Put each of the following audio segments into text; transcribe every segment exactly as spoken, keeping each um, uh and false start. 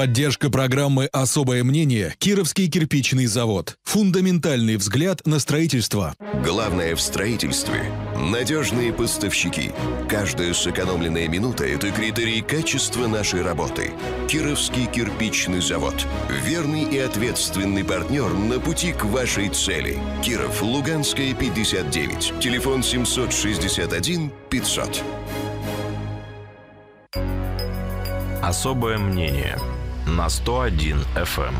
Поддержка программы «Особое мнение» Кировский кирпичный завод. Фундаментальный взгляд на строительство. Главное в строительстве – надежные поставщики. Каждая сэкономленная минута – это критерий качества нашей работы. Кировский кирпичный завод. Верный и ответственный партнер на пути к вашей цели. Киров, Луганская, пятьдесят девять. Телефон семьсот шестьдесят один пятьсот. Особое мнение на сто один эф эм.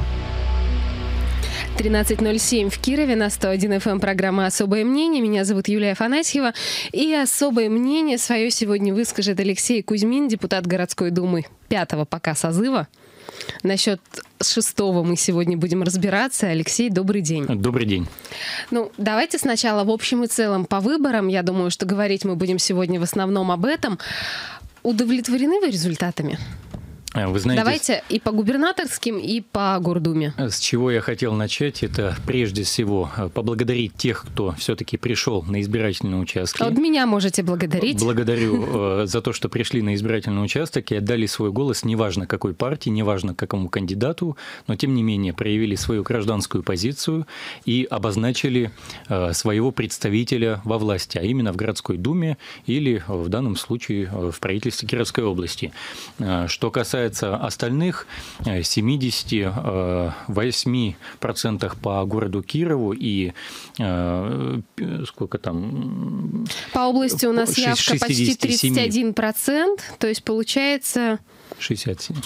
тринадцать ноль семь в Кирове, на сто один эф эм программа «Особое мнение». Меня зовут Юлия Афанасьева. И особое мнение свое сегодня выскажет Алексей Кузьмин, депутат городской думы пятого пока созыва. Насчет шестого мы сегодня будем разбираться. Алексей, добрый день. Добрый день. Ну, давайте сначала в общем и целом по выборам. Я думаю, что говорить мы будем сегодня в основном об этом. Удовлетворены вы результатами? Вы знаете, давайте и по губернаторским, и по Гордуме. С чего я хотел начать, это прежде всего поблагодарить тех, кто все-таки пришел на избирательные участки. Вот меня можете благодарить. Благодарю э, за то, что пришли на избирательный участок и отдали свой голос, неважно какой партии, неважно какому кандидату, но тем не менее проявили свою гражданскую позицию и обозначили э, своего представителя во власти, а именно в городской думе или в данном случае в правительстве Кировской области. Э, что касается остальных, семьдесят восемь процентов по городу Кирову и э, сколько там? По области у нас явка почти тридцать один процент, то есть получается... шестьдесят семь.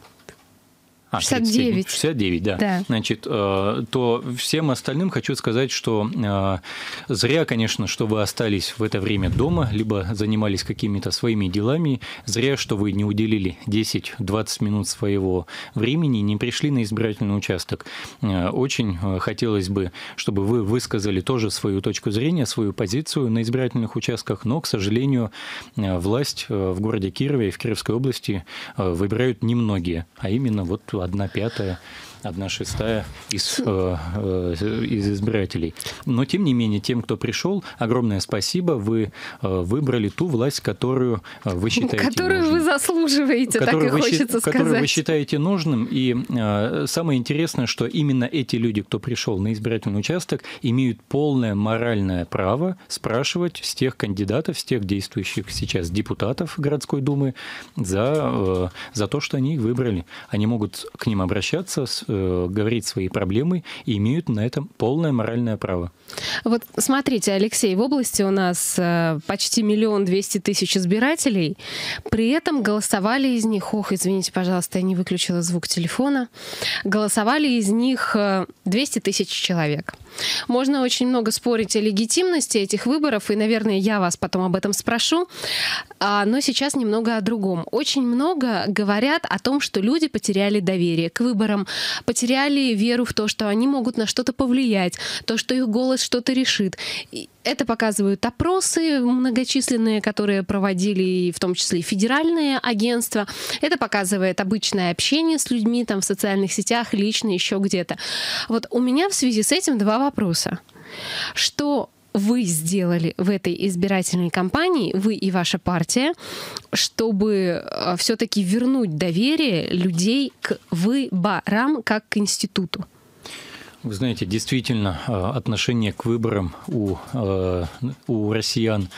А, шестьдесят девять. шестьдесят девять, да. да. Значит, то всем остальным хочу сказать, что зря, конечно, что вы остались в это время дома, либо занимались какими-то своими делами, зря, что вы не уделили десять-двадцать минут своего времени и не пришли на избирательный участок. Очень хотелось бы, чтобы вы высказали тоже свою точку зрения, свою позицию на избирательных участках, но, к сожалению, власть в городе Кирове и в Кировской области выбирают немногие, а именно вот одна пятая, одна шестая из, э, э, из избирателей. Но, тем не менее, тем, кто пришел, огромное спасибо. Вы э, выбрали ту власть, которую вы считаете Которую нужным. вы заслуживаете, которую так и вы, хочется сказать. Которую вы считаете нужным. И э, самое интересное, что именно эти люди, кто пришел на избирательный участок, имеют полное моральное право спрашивать с тех кандидатов, с тех действующих сейчас депутатов городской думы за, э, за то, что они их выбрали. Они могут к ним обращаться, с, говорить свои проблемы и имеют на этом полное моральное право. Вот смотрите, Алексей, в области у нас почти миллион двести тысяч избирателей, при этом голосовали из них, ох, извините, пожалуйста, я не выключила звук телефона, голосовали из них двести тысяч человек. Можно очень много спорить о легитимности этих выборов, и, наверное, я вас потом об этом спрошу, но сейчас немного о другом. Очень много говорят о том, что люди потеряли доверие к выборам, потеряли веру в то, что они могут на что-то повлиять, то, что их голос что-то решит. И это показывают опросы многочисленные, которые проводили, в том числе и федеральные агентства. Это показывает обычное общение с людьми там, в социальных сетях, лично, еще где-то. Вот у меня в связи с этим два вопроса. Что вы сделали в этой избирательной кампании, вы и ваша партия, чтобы все-таки вернуть доверие людей к выборам как к институту? Вы знаете, действительно, отношение к выборам у, у россиян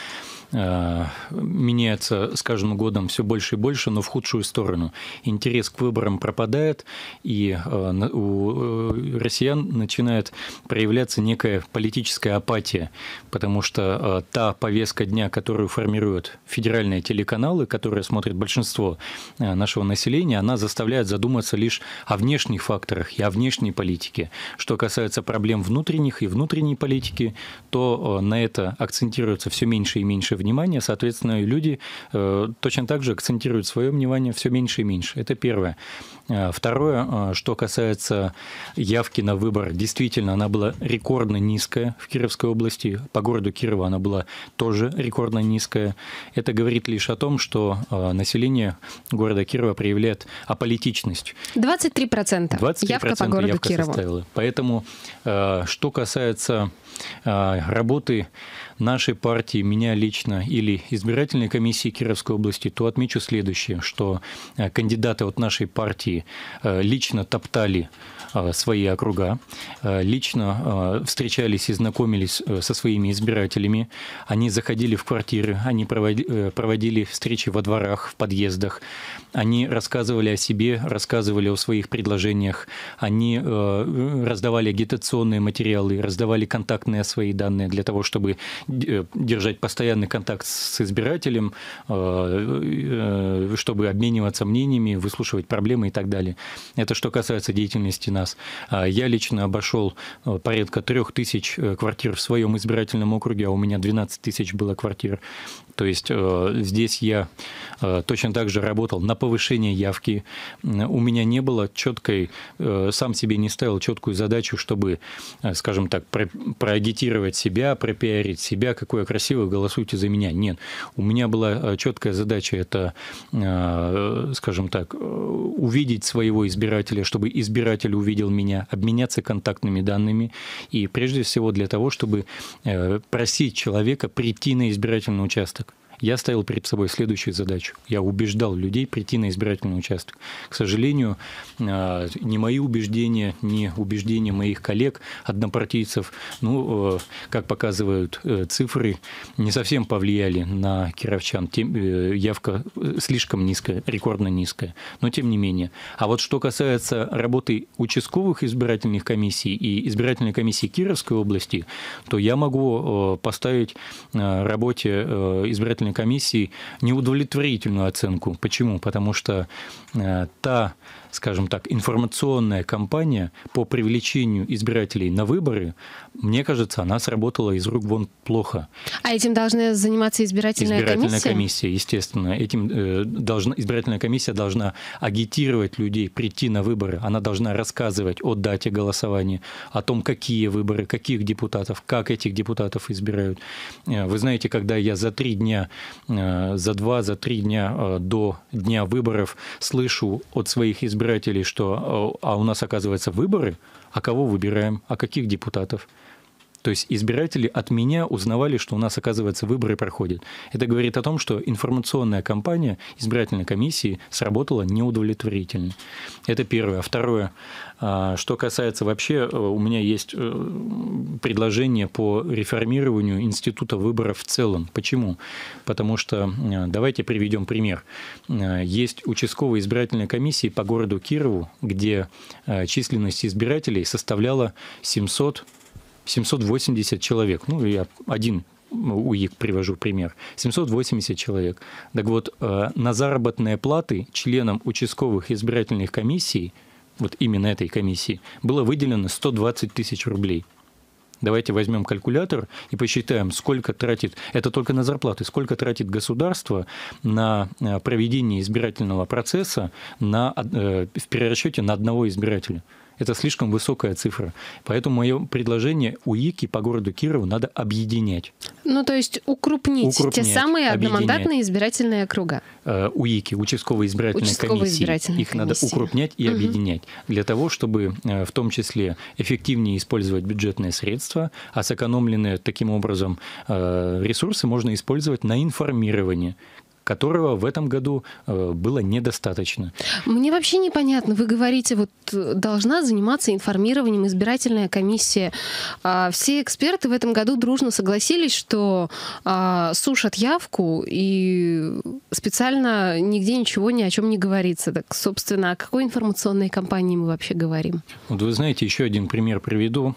меняется с каждым годом все больше и больше, но в худшую сторону. Интерес к выборам пропадает, и у россиян начинает проявляться некая политическая апатия, потому что та повестка дня, которую формируют федеральные телеканалы, которые смотрят большинство нашего населения, она заставляет задуматься лишь о внешних факторах и о внешней политике. Что касается проблем внутренних и внутренней политики, то на это акцентируется все меньше и меньше внимания, соответственно, люди э, точно так же акцентируют свое внимание все меньше и меньше. Это первое. Второе, что касается явки на выбор, действительно, она была рекордно низкая в Кировской области, по городу Кирова она была тоже рекордно низкая. Это говорит лишь о том, что население города Кирова проявляет аполитичность. двадцать три процента явка по городу явка Кирову. Составила. Поэтому, что касается работы нашей партии, меня лично, лично или избирательной комиссии Кировской области, то отмечу следующее, что кандидаты от нашей партии лично топтали свои округа, лично встречались и знакомились со своими избирателями, они заходили в квартиры, они проводили встречи во дворах, в подъездах, они рассказывали о себе, рассказывали о своих предложениях, они раздавали агитационные материалы, раздавали контактные свои данные для того, чтобы держать постоянный контакт с избирателем, чтобы обмениваться мнениями, выслушивать проблемы и так далее. Это что касается деятельности нас. Я лично обошел порядка трех тысяч квартир в своем избирательном округе, а у меня двенадцать тысяч было квартир. То есть здесь я точно так же работал на повышение явки. У меня не было четкой, сам себе не ставил четкую задачу, чтобы, скажем так, проагитировать себя, пропиарить себя, какой я красивый, голосуйте за меня. Нет, у меня была четкая задача, это, скажем так, увидеть своего избирателя, чтобы избиратель увидел меня, обменяться контактными данными и прежде всего для того, чтобы просить человека прийти на избирательный участок. Я ставил перед собой следующую задачу. Я убеждал людей прийти на избирательный участок. К сожалению, ни мои убеждения, ни убеждения моих коллег, однопартийцев, ну, как показывают цифры, не совсем повлияли на кировчан. Явка слишком низкая, рекордно низкая. Но тем не менее. А вот что касается работы участковых избирательных комиссий и избирательной комиссии Кировской области, то я могу поставить работе избирательной комиссии неудовлетворительную оценку. Почему? Потому что э, та, скажем так, информационная кампания по привлечению избирателей на выборы, мне кажется, она сработала из рук вон плохо. А этим должна заниматься избирательная, избирательная комиссия? комиссия, естественно. Этим э, должна, избирательная комиссия должна агитировать людей прийти на выборы. Она должна рассказывать о дате голосования, о том, какие выборы, каких депутатов, как этих депутатов избирают. Вы знаете, когда я за три дня, э, за два, за три дня э, до дня выборов слышу от своих избирателей, что а у нас, оказывается, выборы, а кого выбираем, а каких депутатов? То есть избиратели от меня узнавали, что у нас, оказывается, выборы проходят. Это говорит о том, что информационная кампания избирательной комиссии сработала неудовлетворительно. Это первое. А второе, что касается вообще, у меня есть предложение по реформированию института выборов в целом. Почему? Потому что, давайте приведем пример. Есть участковые избирательные комиссии по городу Кирову, где численность избирателей составляла семьсот семьсот восемьдесят человек. Ну, я один УИК привожу пример. семьсот восемьдесят человек. Так вот, на заработные платы членам участковых избирательных комиссий, вот именно этой комиссии, было выделено сто двадцать тысяч рублей. Давайте возьмем калькулятор и посчитаем, сколько тратит, это только на зарплаты, сколько тратит государство на проведение избирательного процесса на, в перерасчете на одного избирателя. Это слишком высокая цифра. Поэтому мое предложение УИКи по городу Кирову надо объединять. Ну, то есть укрупнить, укрупнять те самые одномандатные избирательные округа. УИКи, участковые избирательные участковые комиссии. Избирательные Их комиссии. Надо укрупнять и угу. объединять. Для того, чтобы в том числе эффективнее использовать бюджетные средства, а сэкономленные таким образом ресурсы можно использовать на информирование, которого в этом году было недостаточно. Мне вообще непонятно. Вы говорите, вот должна заниматься информированием избирательная комиссия. Все эксперты в этом году дружно согласились, что сушат явку и специально нигде ничего ни о чем не говорится. Так, собственно, о какой информационной кампании мы вообще говорим? Вот вы знаете, еще один пример приведу.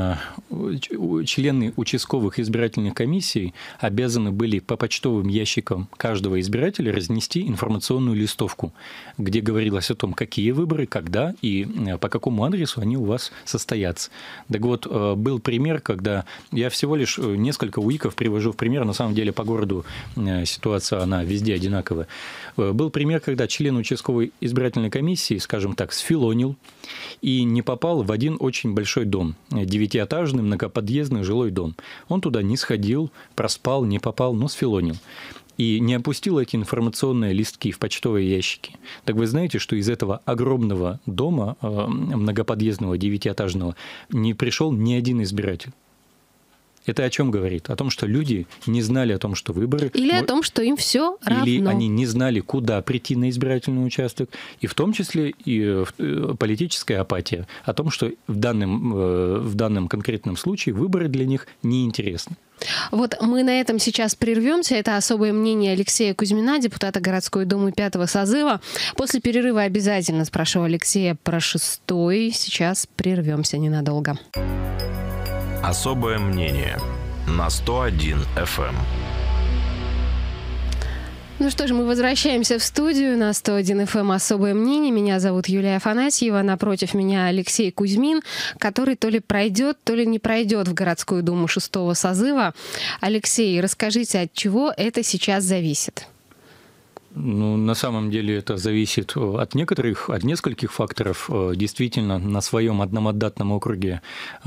Члены участковых избирательных комиссий обязаны были по почтовым ящикам каждого избирателя разнести информационную листовку, где говорилось о том, какие выборы, когда и по какому адресу они у вас состоятся. Так вот, был пример, когда я всего лишь несколько УИКов привожу в пример, на самом деле по городу ситуация, она везде одинаковая. Был пример, когда член участковой избирательной комиссии, скажем так, сфилонил и не попал в один очень большой дом, девятиэтажный, многоподъездный жилой дом. Он туда не сходил, проспал, не попал, но сфилонил. И не опустил эти информационные листки в почтовые ящики. Так вы знаете, что из этого огромного дома, многоподъездного, девятиэтажного, не пришел ни один избиратель. Это о чем говорит? О том, что люди не знали о том, что выборы... Или но... о том, что им все равно. Или они не знали, куда прийти на избирательный участок. И в том числе и политическая апатия о том, что в данном, в данном конкретном случае выборы для них неинтересны. Вот мы на этом сейчас прервемся. Это особое мнение Алексея Кузьмина, депутата городской думы пятого созыва. После перерыва обязательно спрошу Алексея про шестой. Сейчас прервемся ненадолго. Особое мнение на сто один эф эм. Ну что ж, мы возвращаемся в студию на сто один эф эм «Особое мнение». Меня зовут Юлия Афанасьева. Напротив меня Алексей Кузьмин, который то ли пройдет, то ли не пройдет в городскую думу шестого созыва. Алексей, расскажите, от чего это сейчас зависит? Ну, на самом деле это зависит от некоторых, от нескольких факторов. Действительно, на своем одномандатном округе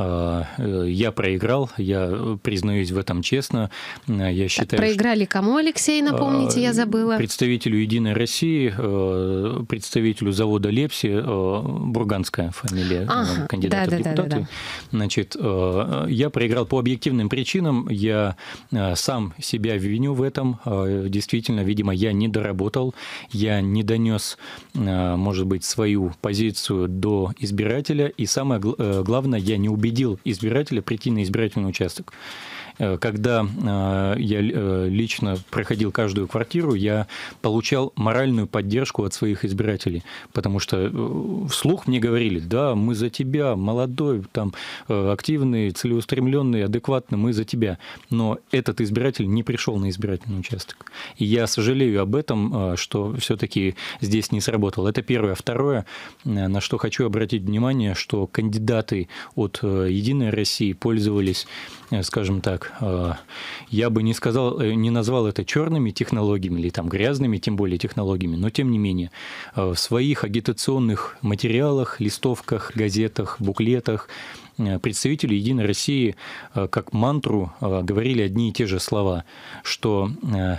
я проиграл, я признаюсь в этом честно. Я считаю, Проиграли что... кому, Алексей, напомните, я забыла? Представителю «Единой России», представителю завода «Лепси», бурганская фамилия ага, кандидата да, в депутаты. Да, да, да. Значит, я проиграл по объективным причинам, я сам себя виню в этом. Действительно, видимо, я не доработал. Я не донес, может быть, свою позицию до избирателя, и самое главное, я не убедил избирателя прийти на избирательный участок. Когда я лично проходил каждую квартиру, я получал моральную поддержку от своих избирателей, потому что вслух мне говорили: да, мы за тебя, молодой, там, активный, целеустремленный, адекватный, мы за тебя. Но этот избиратель не пришел на избирательный участок. И я сожалею об этом, что все-таки здесь не сработало. Это первое. Второе, на что хочу обратить внимание, что кандидаты от «Единой России» пользовались, скажем так, я бы не сказал, не назвал это черными технологиями или там грязными, тем более технологиями, но тем не менее в своих агитационных материалах, листовках, газетах, буклетах представители «Единой России» как мантру говорили одни и те же слова, что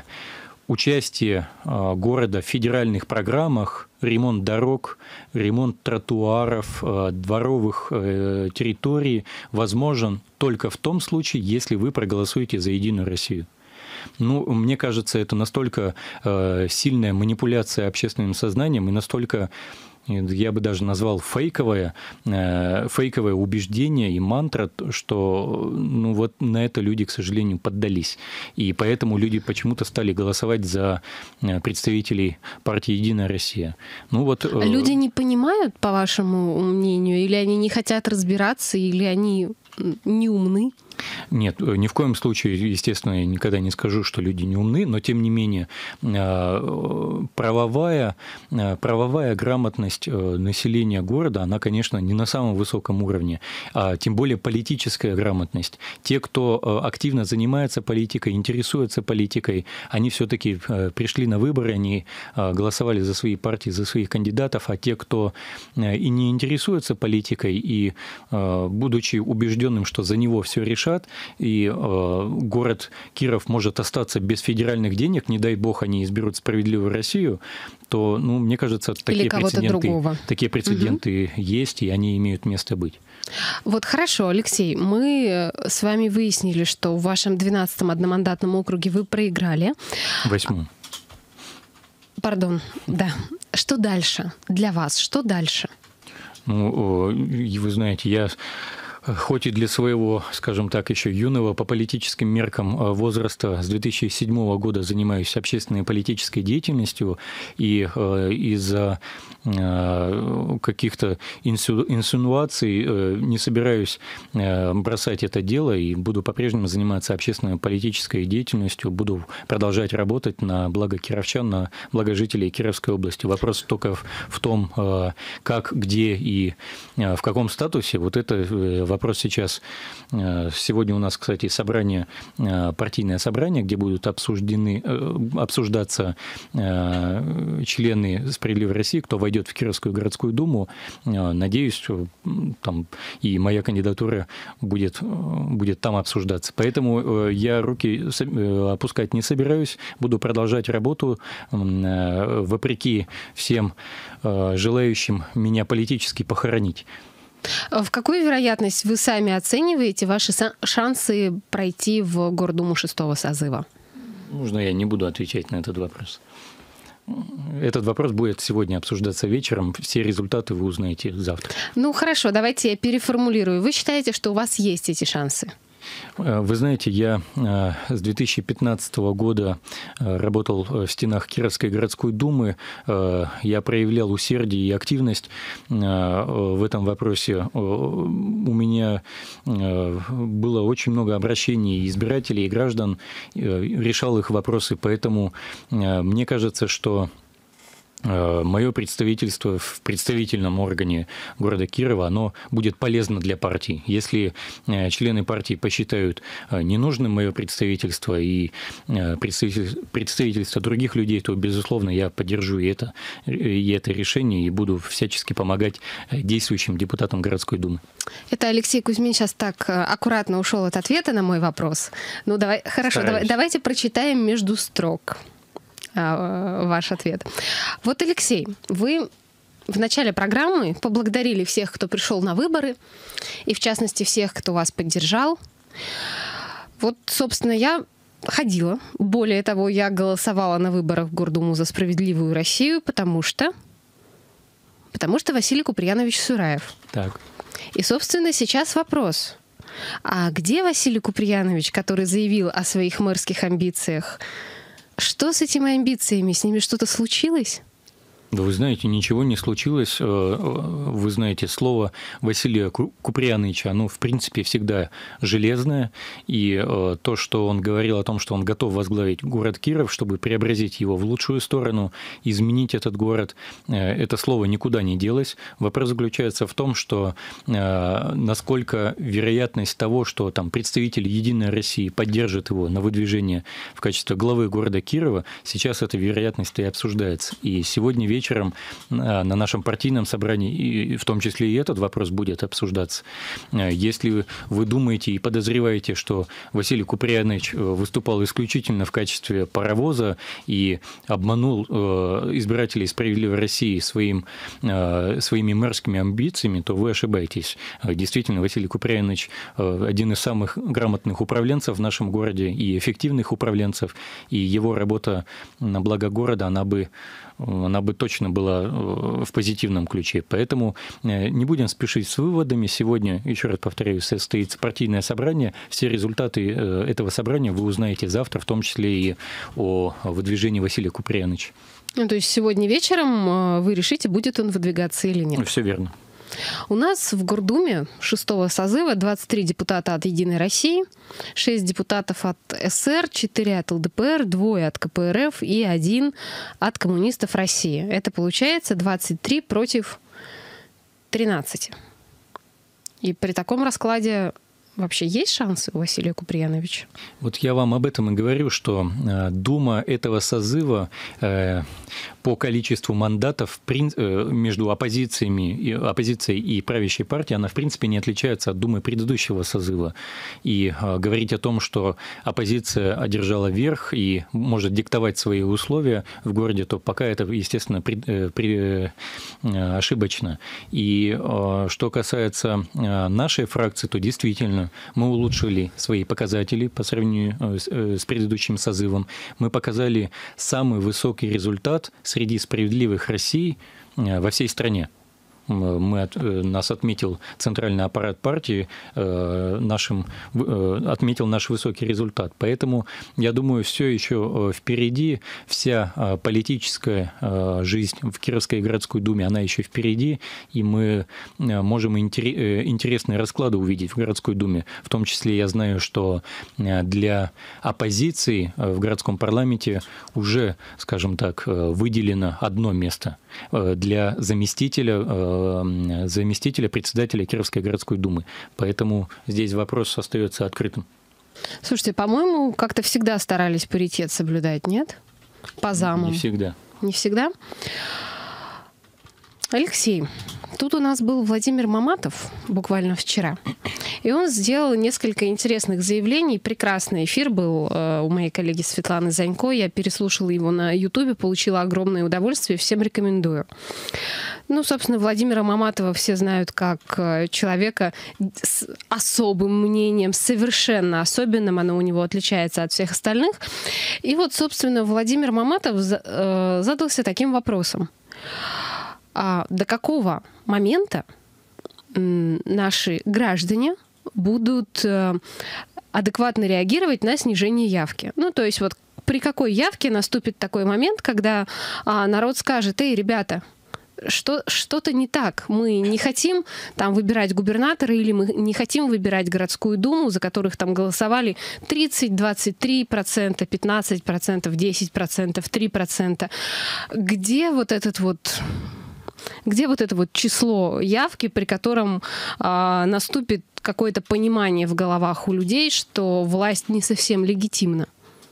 участие города в федеральных программах, ремонт дорог, ремонт тротуаров, дворовых территорий возможен только в том случае, если вы проголосуете за «Единую Россию». Ну, мне кажется, это настолько сильная манипуляция общественным сознанием и настолько, я бы даже назвал, фейковое, фейковое убеждение и мантра, что ну, вот на это люди, к сожалению, поддались. И поэтому люди почему-то стали голосовать за представителей партии «Единая Россия». Ну, вот... Люди не понимают, по вашему мнению, или они не хотят разбираться, или они не умны? Нет, ни в коем случае, естественно, я никогда не скажу, что люди не умны, но тем не менее правовая, правовая грамотность населения города, она, конечно, не на самом высоком уровне, а тем более политическая грамотность. Те, кто активно занимается политикой, интересуется политикой, они все-таки пришли на выборы, они голосовали за свои партии, за своих кандидатов, а те, кто и не интересуется политикой, и будучи убежденным, что за него все решат, и э, город Киров может остаться без федеральных денег, не дай бог они изберут «Справедливую Россию», то, ну, мне кажется, такие прецеденты, такие прецеденты угу. есть, и они имеют место быть. Вот хорошо, Алексей, мы с вами выяснили, что в вашем двенадцатом одномандатном округе вы проиграли. Восьмом. Пардон, да. Что дальше для вас? Что дальше? Ну, вы знаете, я... хоть и для своего, скажем так, еще юного по политическим меркам возраста с две тысячи седьмого года занимаюсь общественной и политической деятельностью, и из-за каких-то инсинуаций не собираюсь бросать это дело и буду по-прежнему заниматься общественной и политической деятельностью, буду продолжать работать на благо кировчан, на благо жителей Кировской области. Вопрос только в том, как, где и в каком статусе. Вот это вопрос сейчас. Сегодня у нас, кстати, собрание, партийное собрание, где будут обсуждены, обсуждаться члены «Справедливой России», кто войдет в Кировскую городскую думу. Надеюсь, там и моя кандидатура будет, будет там обсуждаться. Поэтому я руки опускать не собираюсь, буду продолжать работу вопреки всем желающим меня политически похоронить. В какую вероятность вы сами оцениваете ваши шансы пройти в Гордуму шестого созыва? Можно я не буду отвечать на этот вопрос? Этот вопрос будет сегодня обсуждаться вечером. Все результаты вы узнаете завтра. Ну хорошо, давайте я переформулирую. Вы считаете, что у вас есть эти шансы? Вы знаете, я с две тысячи пятнадцатого года работал в стенах Кировской городской думы. Я проявлял усердие и активность в этом вопросе. У меня было очень много обращений избирателей и граждан, решал их вопросы. Поэтому мне кажется, что мое представительство в представительном органе города Кирова, оно будет полезно для партии. Если члены партии посчитают ненужным мое представительство и представительство других людей, то, безусловно, я поддержу и это, и это решение и буду всячески помогать действующим депутатам городской думы. Это Алексей Кузьмин сейчас так аккуратно ушел от ответа на мой вопрос. Ну, давай, хорошо, давай, давайте прочитаем между строк ваш ответ. Вот, Алексей, вы в начале программы поблагодарили всех, кто пришел на выборы, и в частности всех, кто вас поддержал. Вот, собственно, я ходила. Более того, я голосовала на выборах в Гордуму за справедливую Россию, потому что, потому что Василий Куприянович Сураев. Так. И, собственно, сейчас вопрос. А где Василий Куприянович, который заявил о своих мэрских амбициях? Что с этими амбициями? С ними что-то случилось? Да вы знаете, ничего не случилось. Вы знаете, слово Василия Куприяновича, оно в принципе всегда железное. И то, что он говорил о том, что он готов возглавить город Киров, чтобы преобразить его в лучшую сторону, изменить этот город, это слово никуда не делось. Вопрос заключается в том, что насколько вероятность того, что там представители «Единой России» поддержат его на выдвижение в качестве главы города Кирова, сейчас эта вероятность и обсуждается. И сегодня вечером вечером на нашем партийном собрании, и в том числе и этот вопрос будет обсуждаться. Если вы думаете и подозреваете, что Василий Куприянович выступал исключительно в качестве паровоза и обманул избирателей «Справедливой России» своим, своими мэрскими амбициями, то вы ошибаетесь. Действительно, Василий Куприянович один из самых грамотных управленцев в нашем городе и эффективных управленцев, и его работа на благо города, она бы она бы точно была в позитивном ключе. Поэтому не будем спешить с выводами. Сегодня, еще раз повторяю, состоится партийное собрание. Все результаты этого собрания вы узнаете завтра, в том числе и о выдвижении Василия Куприяновича. Ну, то есть сегодня вечером вы решите, будет он выдвигаться или нет? Все верно. У нас в Гордуме шестого созыва двадцать три депутата от «Единой России», шесть депутатов от СР, четыре от ЛДПР, двое от КПРФ и один от коммунистов России. Это получается двадцать три против тринадцати. И при таком раскладе вообще есть шансы у Василия Куприяновича? Вот я вам об этом и говорю, что Дума этого созыва по количеству мандатов между оппозициями, и, оппозицией и правящей партией, она в принципе не отличается от Думы предыдущего созыва. И говорить о том, что оппозиция одержала верх и может диктовать свои условия в городе, то пока это, естественно, при, при, ошибочно. И что касается нашей фракции, то действительно мы улучшили свои показатели по сравнению с предыдущим созывом. Мы показали самый высокий результат среди справедливых Россий во всей стране. Мы, нас отметил центральный аппарат партии, нашим, отметил наш высокий результат. Поэтому, я думаю, все еще впереди, вся политическая жизнь в Кировской городской думе, она еще впереди, и мы можем интересные расклады увидеть в городской думе. В том числе я знаю, что для оппозиции в городском парламенте уже, скажем так, выделено одно место для заместителя заместителя председателя Кировской городской думы. Поэтому здесь вопрос остается открытым. Слушайте, по-моему, как-то всегда старались паритет соблюдать, нет? По замам. Не всегда. Не всегда? Алексей, тут у нас был Владимир Маматов буквально вчера. И он сделал несколько интересных заявлений. Прекрасный эфир был у моей коллеги Светланы Занько. Я переслушала его на Ютубе, получила огромное удовольствие. Всем рекомендую. Ну, собственно, Владимира Маматова все знают как человека с особым мнением, совершенно особенным. Оно у него отличается от всех остальных. И вот, собственно, Владимир Маматов задался таким вопросом. А до какого момента наши граждане будут адекватно реагировать на снижение явки? Ну, то есть вот при какой явке наступит такой момент, когда народ скажет: «Эй, ребята, Что, что-то не так. Мы не хотим там выбирать губернатора или мы не хотим выбирать городскую думу, за которых там голосовали тридцать, двадцать три процента, пятнадцать процентов, десять процентов, три процента». Где вот этот вот... Где вот это вот число явки, при котором а, наступит какое-то понимание в головах у людей, что власть не совсем легитимна?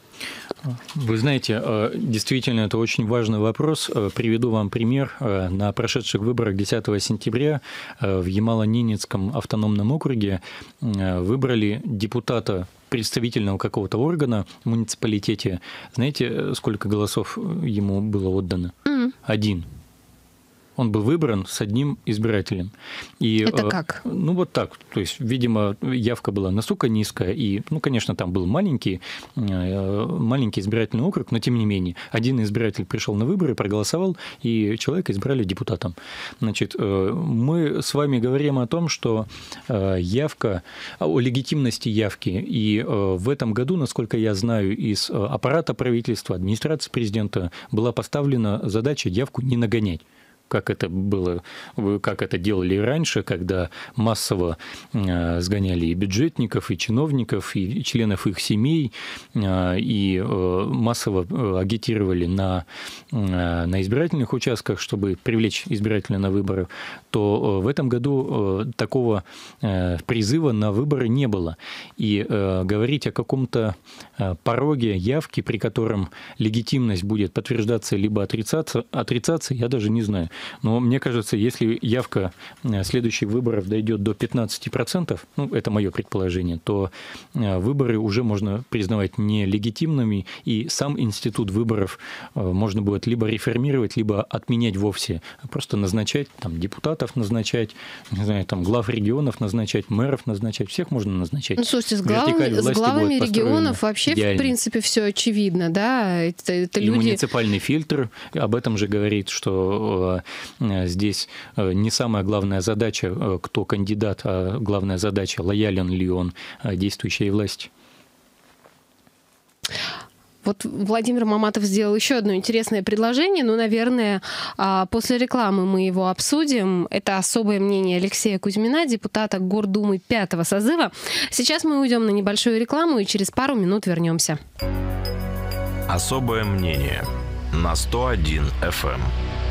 Вы знаете, действительно, это очень важный вопрос. Приведу вам пример. На прошедших выборах десятого сентября в Ямало-Ненецком автономном округе выбрали депутата представительного какого-то органа в муниципалитете. Знаете, сколько голосов ему было отдано? Mm. Один. Он был выбран с одним избирателем. И, это как? Ну, вот так. То есть, видимо, явка была настолько низкая, и, ну, конечно, там был маленький, маленький избирательный округ, но, тем не менее, один избиратель пришел на выборы, проголосовал, и человека избрали депутатом. Значит, мы с вами говорим о том, что явка, о легитимности явки, и в этом году, насколько я знаю, из аппарата правительства, администрации президента была поставлена задача явку не нагонять. Как это было, как это делали раньше, когда массово сгоняли и бюджетников, и чиновников, и членов их семей, и массово агитировали на, на избирательных участках, чтобы привлечь избирателя на выборы, то в этом году такого призыва на выборы не было. И говорить о каком-то пороге явки, при котором легитимность будет подтверждаться либо отрицаться, отрицаться, я даже не знаю. Но мне кажется, если явка следующих выборов дойдет до пятнадцати процентов, ну, это мое предположение, то выборы уже можно признавать нелегитимными, и сам институт выборов можно будет либо реформировать, либо отменять вовсе. Просто назначать там депутатов, назначать, не знаю, там глав регионов назначать, мэров назначать, всех можно назначать. Ну, слушайте, с главами, с главами регионов вообще, идеально. В принципе, все очевидно, да? Это, это и люди... муниципальный фильтр об этом же говорит, что здесь не самая главная задача, кто кандидат, а главная задача, лоялен ли он действующей власти. Вот Владимир Маматов сделал еще одно интересное предложение, но, наверное, после рекламы мы его обсудим. Это особое мнение Алексея Кузьмина, депутата Гордумы пятого созыва. Сейчас мы уйдем на небольшую рекламу и через пару минут вернемся. Особое мнение на сто один эф эм.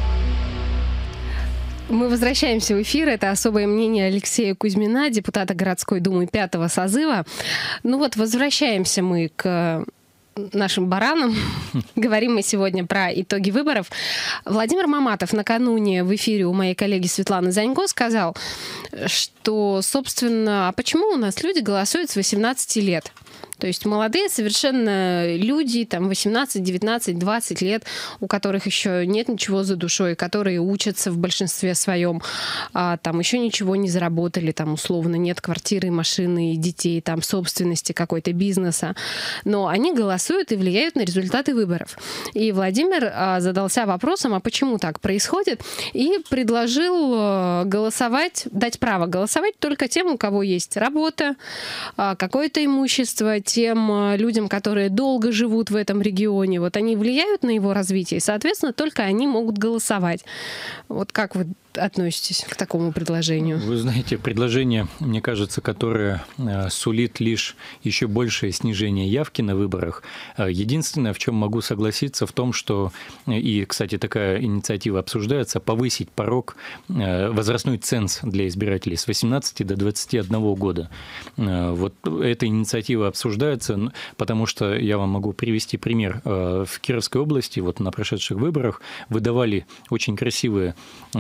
Мы возвращаемся в эфир. Это особое мнение Алексея Кузьмина, депутата городской думы пятого созыва. Ну вот, возвращаемся мы к нашим баранам. Говорим мы сегодня про итоги выборов. Владимир Маматов накануне в эфире у моей коллеги Светланы Занько сказал, что, собственно, а почему у нас люди голосуют с восемнадцати лет? То есть молодые совершенно люди, там восемнадцать, девятнадцать, двадцать лет, у которых еще нет ничего за душой, которые учатся в большинстве своем, а, там еще ничего не заработали, там условно нет квартиры, машины, детей, там собственности какой-то, бизнеса. Но они голосуют и влияют на результаты выборов. И Владимир а, задался вопросом, а почему так происходит, и предложил а, голосовать, дать право голосовать только тем, у кого есть работа, а, какое-то имущество, тем людям, которые долго живут в этом регионе, вот они влияют на его развитие, и, соответственно, только они могут голосовать. Вот как вы относитесь к такому предложению? Вы знаете, предложение, мне кажется, которое сулит лишь еще большее снижение явки на выборах. Единственное, в чем могу согласиться, в том, что, и, кстати, такая инициатива обсуждается, повысить порог, возрастной ценз для избирателей с восемнадцати до двадцати одного года. Вот эта инициатива обсуждается, потому что я вам могу привести пример. В Кировской области вот на прошедших выборах выдавали очень красивые блокноты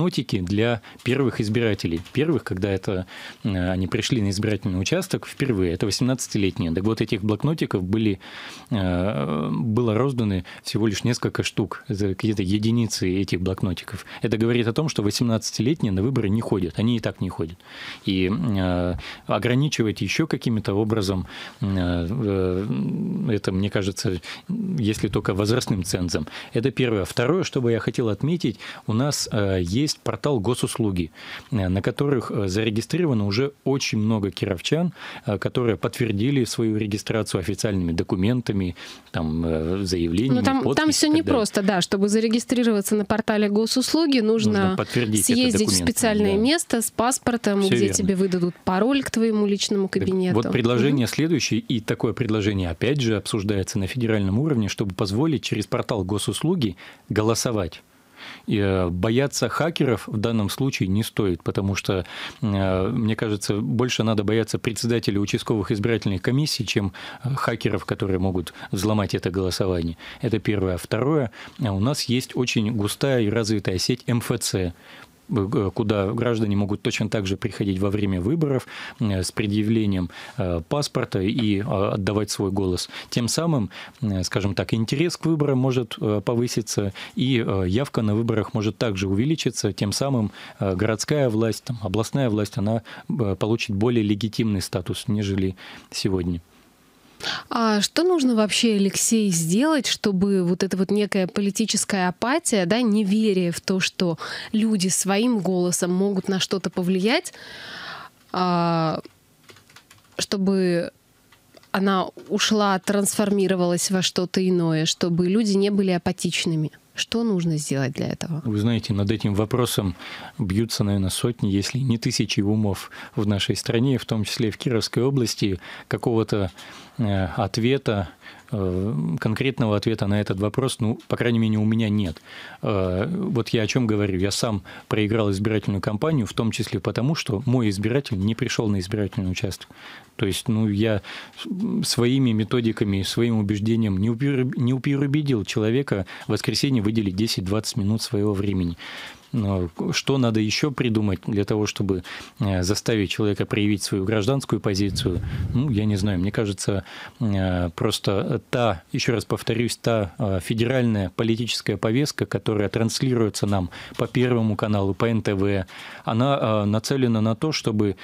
блокнотики для первых избирателей. Первых, когда это, они пришли на избирательный участок впервые, это восемнадцатилетние. Так вот, этих блокнотиков были, было розданы всего лишь несколько штук, какие-то единицы этих блокнотиков. Это говорит о том, что восемнадцатилетние на выборы не ходят, они и так не ходят. И ограничивать еще каким-то образом, это, мне кажется, если только возрастным цензом. Это первое. Второе, что бы я хотел отметить, у нас есть портал госуслуги, на которых зарегистрировано уже очень много кировчан, которые подтвердили свою регистрацию официальными документами, там, заявлениями, там, подпись. Там все непросто, да. Чтобы зарегистрироваться на портале госуслуги, нужно, нужно съездить в специальное да. место с паспортом, все где верно. Тебе выдадут пароль к твоему личному кабинету. Вот предложение угу. следующее, и такое предложение опять же обсуждается на федеральном уровне, чтобы позволить через портал госуслуги голосовать. И бояться хакеров в данном случае не стоит, потому что, мне кажется, больше надо бояться председателя участковых избирательных комиссий, чем хакеров, которые могут взломать это голосование. Это первое. Второе, у нас есть очень густая и развитая сеть эм эф цэ, куда граждане могут точно так же приходить во время выборов с предъявлением паспорта и отдавать свой голос. Тем самым, скажем так, интерес к выборам может повыситься, и явка на выборах может также увеличиться. Тем самым городская власть, там, областная власть, она получит более легитимный статус, нежели сегодня. А что нужно вообще, Алексей, сделать, чтобы вот эта вот некая политическая апатия, да, неверие в то, что люди своим голосом могут на что-то повлиять, чтобы она ушла, трансформировалась во что-то иное, чтобы люди не были апатичными? Что нужно сделать для этого? Вы знаете, над этим вопросом бьются, наверное, сотни, если не тысячи умов в нашей стране, в том числе в Кировской области. Какого-то ответа, конкретного ответа на этот вопрос, ну, по крайней мере, у меня нет. Вот я о чем говорю. Я сам проиграл избирательную кампанию, в том числе потому, что мой избиратель не пришел на избирательный участок. То есть, ну, я своими методиками, своим убеждением не переубедил человека в воскресенье выделить десять-двадцать минут своего времени. Но что надо еще придумать для того, чтобы заставить человека проявить свою гражданскую позицию? Ну, я не знаю. Мне кажется, просто та, еще раз повторюсь, та федеральная политическая повестка, которая транслируется нам по Первому каналу, по эн тэ вэ, она нацелена на то, чтобы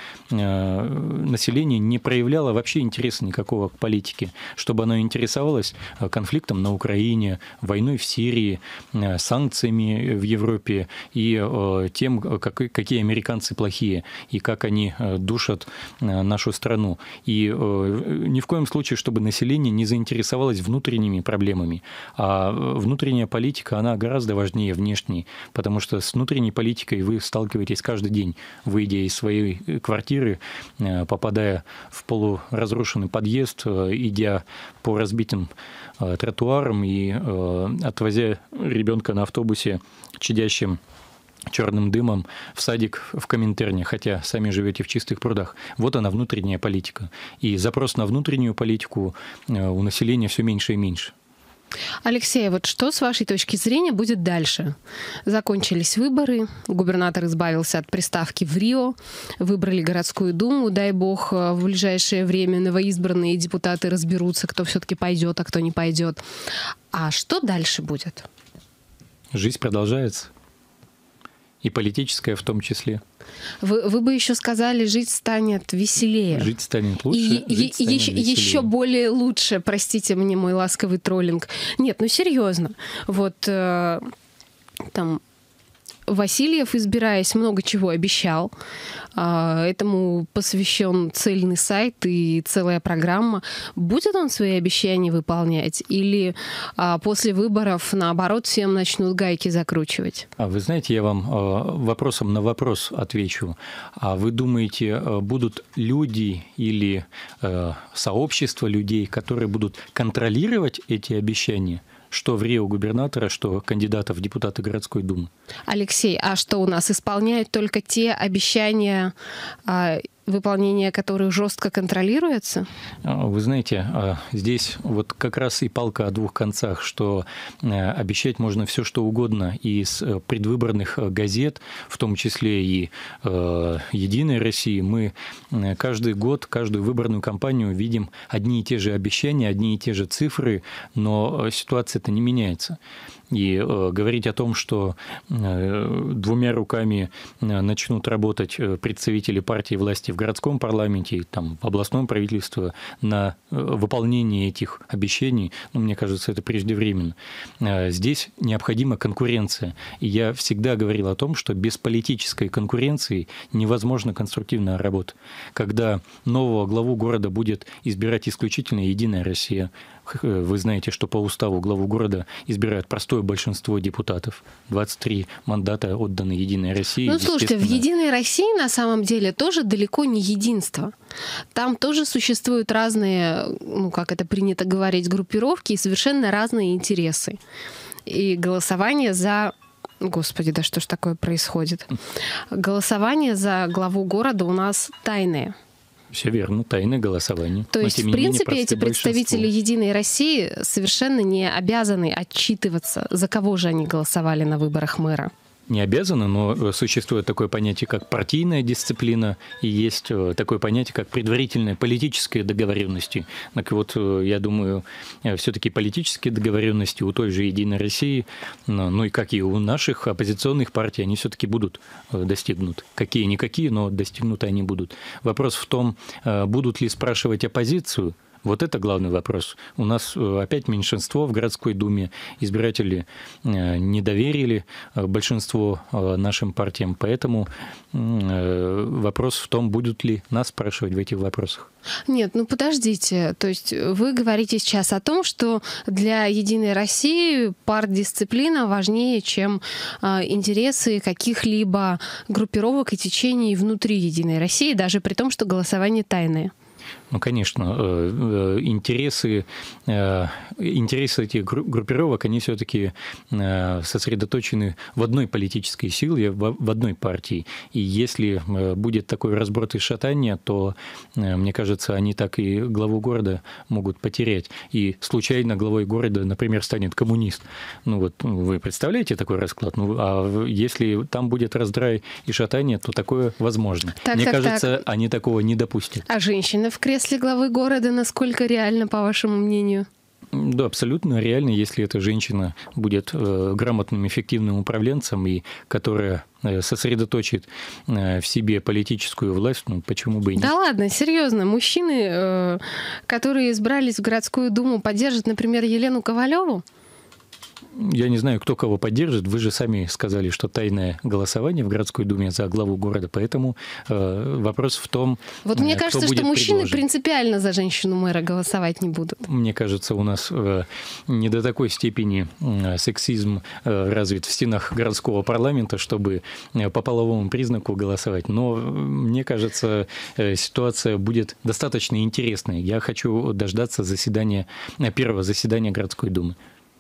население не проявляло вообще интереса никакого к политике, чтобы оно интересовалось конфликтом на Украине, войной в Сирии, санкциями в Европе и тем, какие американцы плохие, и как они душат нашу страну. И ни в коем случае, чтобы население не заинтересовалось внутренними проблемами. А внутренняя политика, она гораздо важнее внешней, потому что с внутренней политикой вы сталкиваетесь каждый день, выйдя из своей квартиры, попадая в полуразрушенный подъезд, идя по разбитым тротуарам и отвозя ребенка на автобусе, чадящим черным дымом в садик в Коминтерне, хотя сами живете в Чистых прудах. Вот она, внутренняя политика. И запрос на внутреннюю политику у населения все меньше и меньше. Алексей, вот что с вашей точки зрения будет дальше? Закончились выборы, губернатор избавился от приставки в Рио, выбрали городскую думу, дай бог, в ближайшее время новоизбранные депутаты разберутся, кто все-таки пойдет, а кто не пойдет. А что дальше будет? Жизнь продолжается. И политическая в том числе. Вы, вы бы еще сказали, жить станет веселее. Жить станет лучше. И, жить станет еще, еще более лучше, простите мне мой ласковый троллинг. Нет, ну серьезно. Вот э, там Васильев, избираясь, много чего обещал. Этому посвящен цельный сайт и целая программа. Будет он свои обещания выполнять? Или после выборов, наоборот, всем начнут гайки закручивать? А вы знаете, я вам вопросом на вопрос отвечу. А вы думаете, будут люди или сообщество людей, которые будут контролировать эти обещания? Что в Рио губернатора, что кандидатов в депутаты городской думы. Алексей, а что у нас исполняют только те обещания а, выполнение которых жестко контролируется? Вы знаете, здесь вот как раз и палка о двух концах, что обещать можно все, что угодно из предвыборных газет, в том числе и «Единой России». Мы каждый год, каждую выборную кампанию видим одни и те же обещания, одни и те же цифры, но ситуация-то не меняется. И э, говорить о том, что э, двумя руками начнут работать представители партии власти в городском парламенте, там, в областном правительстве на выполнение этих обещаний, ну, мне кажется, это преждевременно. Э, здесь необходима конкуренция. И я всегда говорил о том, что без политической конкуренции невозможна конструктивная работа. Когда нового главу города будет избирать исключительно «Единая Россия», вы знаете, что по уставу главу города избирают простое большинство депутатов. двадцать три мандата отданы «Единой России». Ну, слушайте, в «Единой России» на самом деле тоже далеко не единство. Там тоже существуют разные, ну, как это принято говорить, группировки и совершенно разные интересы. И голосование за... Господи, да что ж такое происходит? Голосование за главу города у нас тайное. Все верно, тайное голосование. То есть, в принципе, эти представители «Единой России» совершенно не обязаны отчитываться, за кого же они голосовали на выборах мэра. Не обязаны, но существует такое понятие, как партийная дисциплина, и есть такое понятие, как предварительная политическая договоренность. Так вот, я думаю, все-таки политические договоренности у той же «Единой России», ну и как и у наших оппозиционных партий, они все-таки будут достигнуты. Какие-никакие, но достигнуты они будут. Вопрос в том, будут ли спрашивать оппозицию. Вот это главный вопрос. У нас опять меньшинство в городской думе. Избиратели не доверили большинство нашим партиям. Поэтому вопрос в том, будут ли нас спрашивать в этих вопросах. Нет, ну подождите. То есть вы говорите сейчас о том, что для «Единой России» партдисциплина важнее, чем интересы каких-либо группировок и течений внутри «Единой России», даже при том, что голосование тайное. Ну, конечно, интересы, интересы этих группировок, они все-таки сосредоточены в одной политической силе, в одной партии. И если будет такой разброд и шатание, то, мне кажется, они так и главу города могут потерять. И случайно главой города, например, станет коммунист. Ну вот, вы представляете такой расклад? Ну, а если там будет раздрай и шатание, то такое возможно. Так, мне так, кажется, так. Они такого не допустят. А женщина в кресле главы города, насколько реально, по вашему мнению? Да, абсолютно реально, если эта женщина будет э, грамотным, эффективным управленцем, и которая э, сосредоточит э, в себе политическую власть, ну почему бы и нет? Да ладно, серьезно, мужчины, э, которые избрались в городскую думу, поддержат, например, Елену Ковалеву? Я не знаю, кто кого поддержит. Вы же сами сказали, что тайное голосование в городской думе за главу города, поэтому э, вопрос в том, вот кто мне кажется, будет что мужчины предложен. Принципиально за женщину-мэра голосовать не будут. Мне кажется, у нас э, не до такой степени э, сексизм э, развит в стенах городского парламента, чтобы э, по половому признаку голосовать. Но э, мне кажется, э, ситуация будет достаточно интересной. Я хочу дождаться заседания, первого заседания городской думы.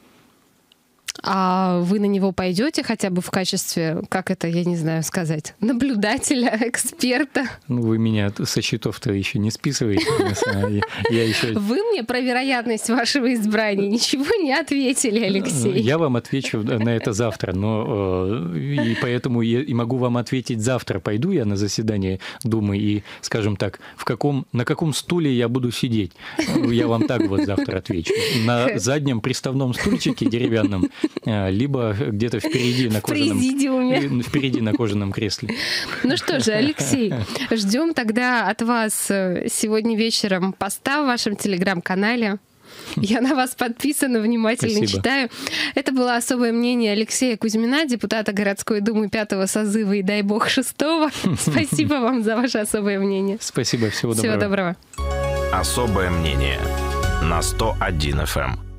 А вы на него пойдете хотя бы в качестве, как это, я не знаю сказать, наблюдателя, эксперта? Ну, вы меня со счетов-то еще не списываете. Я еще... Вы мне про вероятность вашего избрания ничего не ответили, Алексей. Я вам отвечу на это завтра, но и поэтому я и могу вам ответить завтра. Пойду я на заседание Думы и, скажем так, в каком, на каком стуле я буду сидеть. Я вам так вот завтра отвечу. На заднем приставном стульчике деревянном, либо где-то впереди на кожаном, впереди на кожаном кресле. Ну что же, Алексей, ждем тогда от вас сегодня вечером поста в вашем телеграм-канале. Я на вас подписана, внимательно Спасибо. Читаю. Это было особое мнение Алексея Кузьмина, депутата городской думы пятого созыва и, дай бог, шестого. Спасибо вам за ваше особое мнение. Спасибо, всего доброго. Всего доброго. Особое мнение на сто один эф эм.